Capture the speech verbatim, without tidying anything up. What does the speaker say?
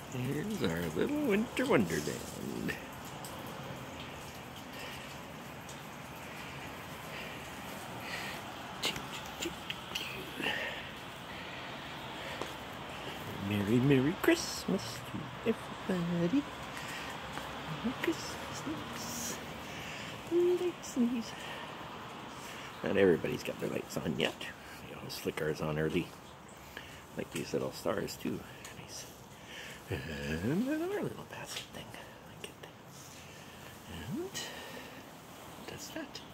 Here's our little winter wonderland. Merry, Merry Christmas to everybody. Merry Christmas, lights. Lights, lights. Not everybody's got their lights on yet. They always flicker ours on early. Like these little stars too. Nice. And another little basket thing. Like it. And that's that.